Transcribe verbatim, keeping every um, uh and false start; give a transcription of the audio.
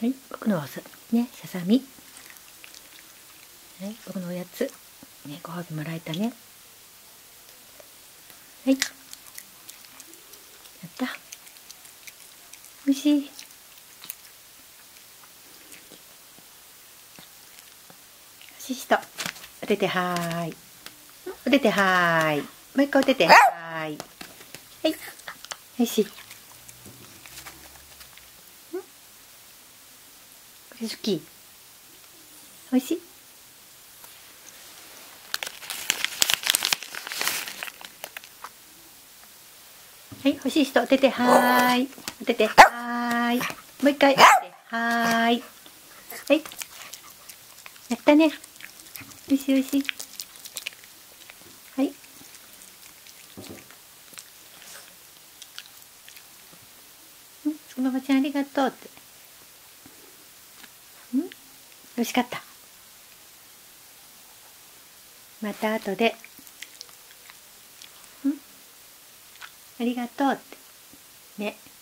はい、僕のおさね、ささみ。はい、僕のおやつ。ね、ご褒美もらえたね。はい。やった。おいしい。アシスト。おててはーい。おててはーい。もう一回おててはーい。はい。おいしい。これ好き。おいしい。はい、欲しい人、おててはーい。おててはーい。もう一回、おててはーい。はい。やったね。おいしいおいしい。はい。うん、そのままちゃんありがとうって。うん、美味しかった。また後で。うん、ありがとうって。ね。